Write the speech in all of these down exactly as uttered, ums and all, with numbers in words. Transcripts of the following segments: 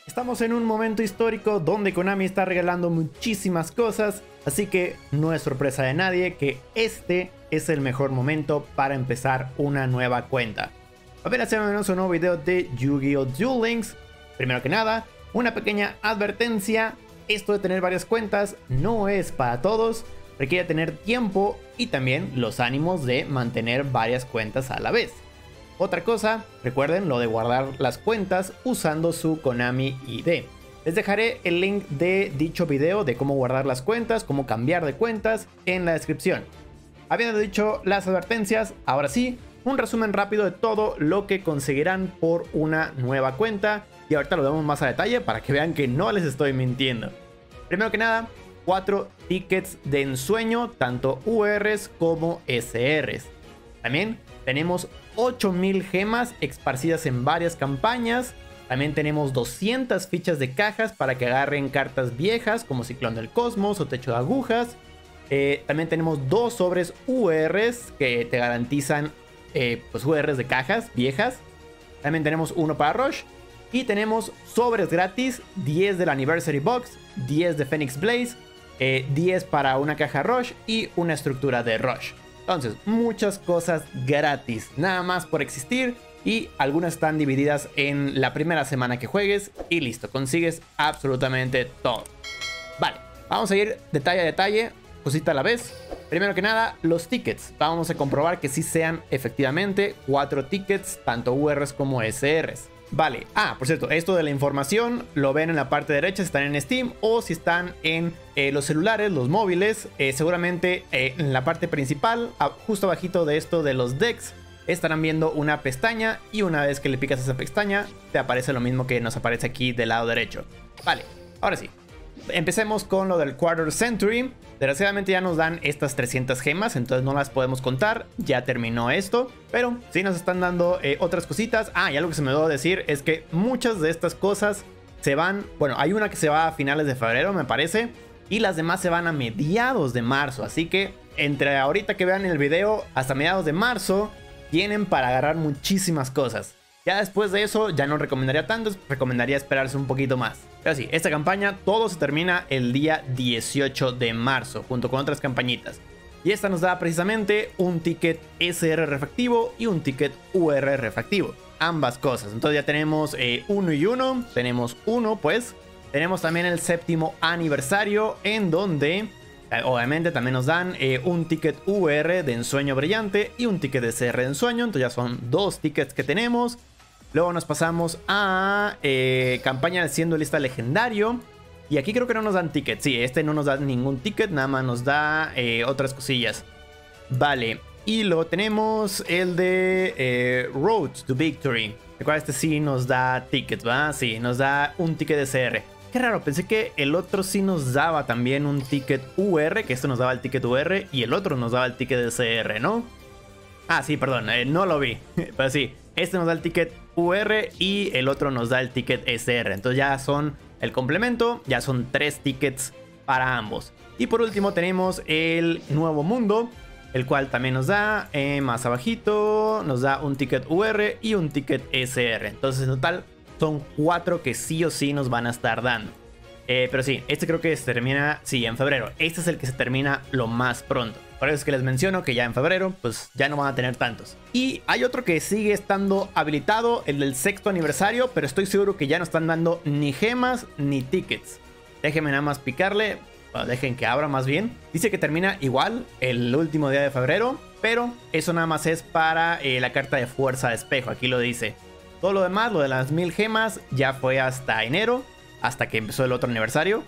Estamos en un momento histórico donde Konami está regalando muchísimas cosas, así que no es sorpresa de nadie que este es el mejor momento para empezar una nueva cuenta. Apenas se me un nuevo video de Yu-Gi-Oh! Duel Links. Primero que nada, una pequeña advertencia: esto de tener varias cuentas no es para todos, requiere tener tiempo y también los ánimos de mantener varias cuentas a la vez. Otra cosa, recuerden lo de guardar las cuentas usando su Konami I D. Les dejaré el link de dicho video de cómo guardar las cuentas, cómo cambiar de cuentas en la descripción. Habiendo dicho las advertencias, ahora sí, un resumen rápido de todo lo que conseguirán por una nueva cuenta. Y ahorita lo vemos más a detalle para que vean que no les estoy mintiendo. Primero que nada, cuatro tickets de ensueño, tanto U Rs como S Rs. También tenemos ocho mil gemas esparcidas en varias campañas. También tenemos doscientas fichas de cajas para que agarren cartas viejas como Ciclón del Cosmos o Techo de Agujas. Eh, también tenemos dos sobres U Rs que te garantizan eh, pues U Rs de cajas viejas. También tenemos uno para Rush. Y tenemos sobres gratis, diez del Anniversary Box, diez de Phoenix Blaze, eh, diez para una caja Rush y una estructura de Rush. Entonces, muchas cosas gratis, nada más por existir, y algunas están divididas en la primera semana que juegues y listo, consigues absolutamente todo. Vale, vamos a ir detalle a detalle, cosita a la vez. Primero que nada, los tickets. Vamos a comprobar que sí sean efectivamente cuatro tickets, tanto U Rs como S Rs. Vale, ah, por cierto, esto de la información lo ven en la parte derecha si están en Steam o si están en eh, los celulares, los móviles. Eh, seguramente eh, en la parte principal, a, justo abajito de esto de los decks, estarán viendo una pestaña y una vez que le picas a esa pestaña te aparece lo mismo que nos aparece aquí del lado derecho. Vale, ahora sí, empecemos con lo del Quarter Century. Desgraciadamente ya nos dan estas trescientas gemas, entonces no las podemos contar, ya terminó esto. Pero sí nos están dando eh, otras cositas. Ah, y algo que se me olvidó decir es que muchas de estas cosas se van... Bueno, hay una que se va a finales de febrero, me parece, y las demás se van a mediados de marzo. Así que entre ahorita que vean el video hasta mediados de marzo, tienen para agarrar muchísimas cosas. Ya después de eso ya no recomendaría tanto, recomendaría esperarse un poquito más. Pero sí, esta campaña todo se termina el día dieciocho de marzo, junto con otras campañitas. Y esta nos da precisamente un ticket S R refractivo y un ticket U R refractivo. Ambas cosas. Entonces ya tenemos eh, uno y uno. Tenemos uno, pues. Tenemos también el séptimo aniversario, en donde eh, obviamente también nos dan eh, un ticket U R de ensueño brillante y un ticket de S R de ensueño. Entonces ya son dos tickets que tenemos. Luego nos pasamos a eh, campaña siendo lista legendario. Y aquí creo que no nos dan tickets. Sí, este no nos da ningún ticket, nada más nos da eh, otras cosillas. Vale, y luego tenemos el de eh, Road to Victory. Recuerda, este sí nos da tickets, ¿va? Sí, nos da un ticket de S R. Qué raro, pensé que el otro sí nos daba también un ticket U R, que este nos daba el ticket U R y el otro nos daba el ticket de S R, ¿no? Ah, sí, perdón, eh, no lo vi. Pero sí, este nos da el ticket U R y el otro nos da el ticket S R. Entonces ya son el complemento, ya son tres tickets para ambos. Y por último tenemos el Nuevo Mundo, el cual también nos da, eh, más abajito, nos da un ticket U R y un ticket S R. Entonces en total son cuatro que sí o sí nos van a estar dando. Eh, pero sí, este creo que se termina, sí, en febrero. Este es el que se termina lo más pronto. Por eso es que les menciono que ya en febrero, pues ya no van a tener tantos. Y hay otro que sigue estando habilitado, el del sexto aniversario, pero estoy seguro que ya no están dando ni gemas ni tickets. Déjenme nada más picarle, bueno, dejen que abra más bien. Dice que termina igual el último día de febrero, pero eso nada más es para eh, la carta de fuerza de espejo, aquí lo dice. Todo lo demás, lo de las mil gemas, ya fue hasta enero, hasta que empezó el otro aniversario.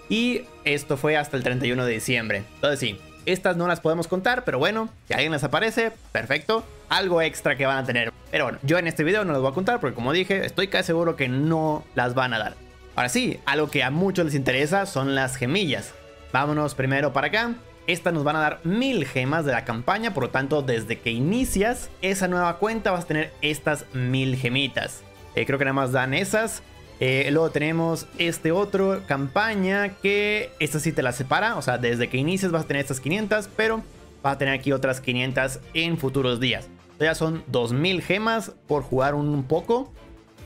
Y esto fue hasta el treinta y uno de diciembre. Entonces sí, estas no las podemos contar, pero bueno, si alguien les aparece, perfecto. Algo extra que van a tener. Pero bueno, yo en este video no las voy a contar porque, como dije, estoy casi seguro que no las van a dar. Ahora sí, algo que a muchos les interesa son las gemillas. Vámonos primero para acá. Estas nos van a dar mil gemas de la campaña, por lo tanto, desde que inicias esa nueva cuenta vas a tener estas mil gemitas. Eh, creo que nada más dan esas. Eh, luego tenemos este otro campaña que esta sí te la separa. O sea, desde que inicias vas a tener estas quinientas, pero vas a tener aquí otras quinientas en futuros días. Entonces ya son dos mil gemas por jugar un poco.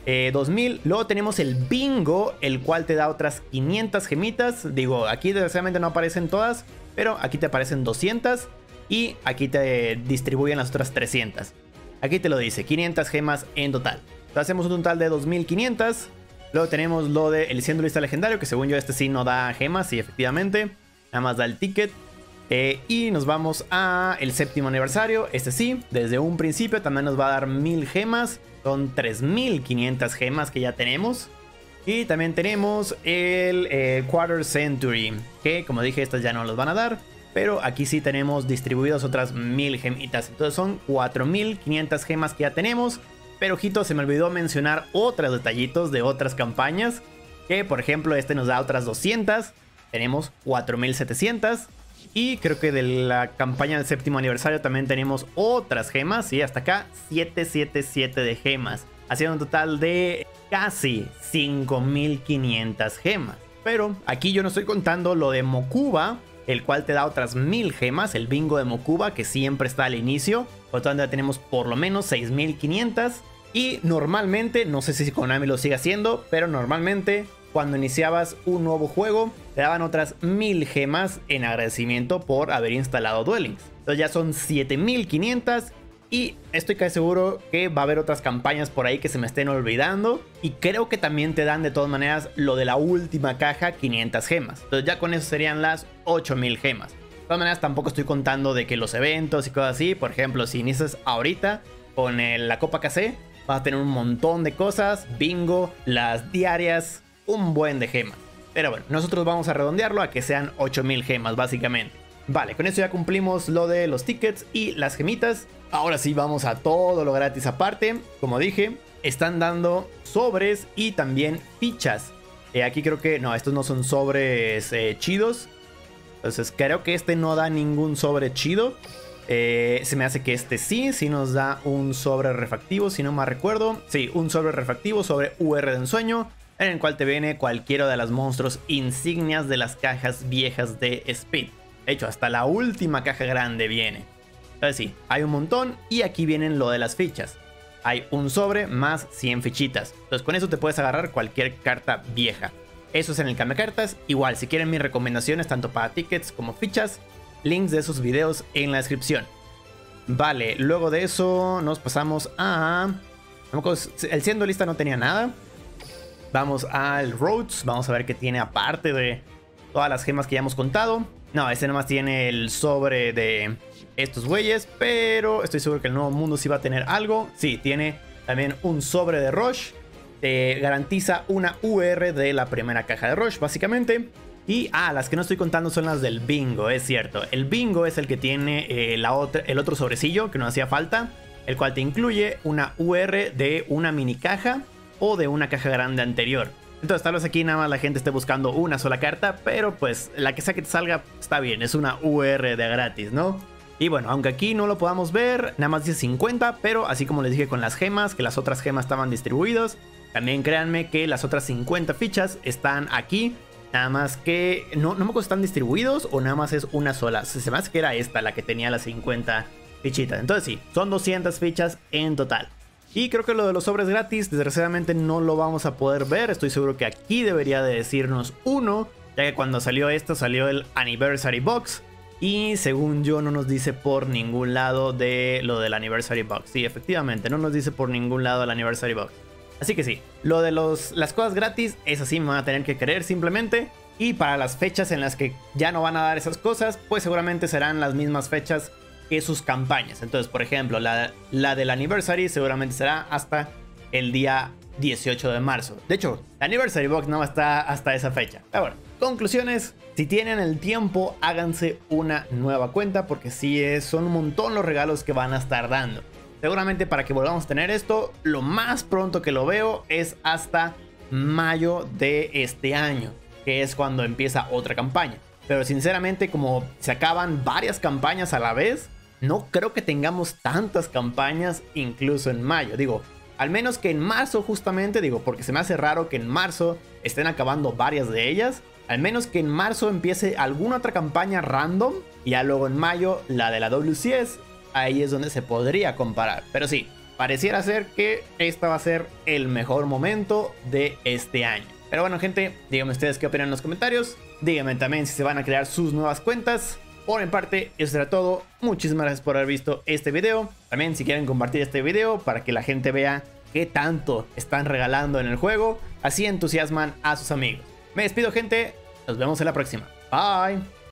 eh, dos mil. Luego tenemos el bingo, el cual te da otras quinientas gemitas. Digo, aquí desgraciadamente no aparecen todas, pero aquí te aparecen doscientas. Y aquí te distribuyen las otras trescientas. Aquí te lo dice, quinientas gemas en total. Entonces hacemos un total de dos mil quinientas. Luego tenemos lo de el siendo lista legendario, que según yo este sí no da gemas, sí, efectivamente. Nada más da el ticket. Eh, y nos vamos a el séptimo aniversario. Este sí, desde un principio también nos va a dar mil gemas. Son tres mil quinientas gemas que ya tenemos. Y también tenemos el eh, Quarter Century, que como dije, estas ya no los van a dar. Pero aquí sí tenemos distribuidas otras mil gemitas. Entonces son cuatro mil quinientas gemas que ya tenemos. Pero ojito, se me olvidó mencionar otros detallitos de otras campañas. Que por ejemplo este nos da otras doscientas. Tenemos cuatro mil setecientas. Y creo que de la campaña del séptimo aniversario también tenemos otras gemas. Y hasta acá setecientos setenta y siete de gemas. Haciendo un total de casi cinco mil quinientas gemas. Pero aquí yo no estoy contando lo de Mokuba, el cual te da otras mil gemas, el bingo de Mokuba, que siempre está al inicio. Por lo tanto ya tenemos por lo menos seis mil quinientas. Y normalmente, no sé si Konami lo sigue haciendo, pero normalmente cuando iniciabas un nuevo juego te daban otras mil gemas en agradecimiento por haber instalado Duel Links. Entonces ya son siete mil quinientas. Y estoy casi seguro que va a haber otras campañas por ahí que se me estén olvidando. Y creo que también te dan de todas maneras lo de la última caja, quinientas gemas. Entonces ya con eso serían las ocho mil gemas. De todas maneras tampoco estoy contando de que los eventos y cosas así. Por ejemplo, si inicias ahorita con el, la Copa K C, vas a tener un montón de cosas. Bingo, las diarias, un buen de gemas. Pero bueno, nosotros vamos a redondearlo a que sean ocho mil gemas básicamente. Vale, con eso ya cumplimos lo de los tickets y las gemitas. Ahora sí vamos a todo lo gratis aparte. Como dije, están dando sobres y también fichas. Eh, aquí creo que... No, estos no son sobres eh, chidos. Entonces creo que este no da ningún sobre chido. Eh, se me hace que este sí, sí nos da un sobre refractivo, si no me recuerdo. Sí, un sobre refractivo sobre U R de ensueño, en el cual te viene cualquiera de las monstruos insignias de las cajas viejas de Speed. De hecho, hasta la última caja grande viene. Entonces sí, hay un montón y aquí vienen lo de las fichas. Hay un sobre más cien fichitas. Entonces con eso te puedes agarrar cualquier carta vieja. Eso es en el cambio cartas. Igual, si quieren mis recomendaciones tanto para tickets como fichas, links de esos videos en la descripción. Vale, luego de eso nos pasamos a... El siendo lista no tenía nada. Vamos al Rhodes. Vamos a ver qué tiene aparte de todas las gemas que ya hemos contado. No, este nomás tiene el sobre de estos güeyes, pero estoy seguro que el nuevo mundo sí va a tener algo. Sí, tiene también un sobre de Rush. Te garantiza una U R de la primera caja de Rush, básicamente. Y, ah, las que no estoy contando son las del bingo, es cierto. El bingo es el que tiene eh, la otra, el otro sobrecillo que no hacía falta, el cual te incluye una U R de una mini caja o de una caja grande anterior. Entonces tal vez aquí nada más la gente esté buscando una sola carta, pero pues la que sea que te salga está bien, es una U R de gratis, ¿no? Y bueno, aunque aquí no lo podamos ver, nada más dice cincuenta, pero así como les dije con las gemas, que las otras gemas estaban distribuidas, también créanme que las otras cincuenta fichas están aquí, nada más que no, no me acuerdo si están distribuidos o nada más es una sola. Se me hace que era esta la que tenía las cincuenta fichitas. Entonces sí, son doscientas fichas en total. Y creo que lo de los sobres gratis, desgraciadamente no lo vamos a poder ver. Estoy seguro que aquí debería de decirnos uno, ya que cuando salió esto salió el Anniversary Box. Y según yo no nos dice por ningún lado de lo del Anniversary Box. Sí, efectivamente, no nos dice por ningún lado el Anniversary Box. Así que sí, lo de los, las cosas gratis, es así, me van a tener que creer simplemente. Y para las fechas en las que ya no van a dar esas cosas, pues seguramente serán las mismas fechas que sus campañas. Entonces, por ejemplo, la, la del Anniversary seguramente será hasta el día dieciocho de marzo. De hecho, el Anniversary Box no va a estar hasta esa fecha. Pero bueno, conclusiones. Si tienen el tiempo, háganse una nueva cuenta, porque sí es, son un montón los regalos que van a estar dando. Seguramente para que volvamos a tener esto, lo más pronto que lo veo es hasta mayo de este año, que es cuando empieza otra campaña. Pero sinceramente, como se acaban varias campañas a la vez, no creo que tengamos tantas campañas incluso en mayo. Digo, al menos que en marzo justamente, digo, porque se me hace raro que en marzo estén acabando varias de ellas. Al menos que en marzo empiece alguna otra campaña random y ya luego en mayo la de la W C S. Ahí es donde se podría comparar. Pero sí, pareciera ser que esta va a ser el mejor momento de este año. Pero bueno, gente, díganme ustedes qué opinan en los comentarios. Díganme también si se van a crear sus nuevas cuentas. Por mi parte, eso será todo. Muchísimas gracias por haber visto este video. También si quieren compartir este video para que la gente vea qué tanto están regalando en el juego, así entusiasman a sus amigos. Me despido, gente. Nos vemos en la próxima. Bye.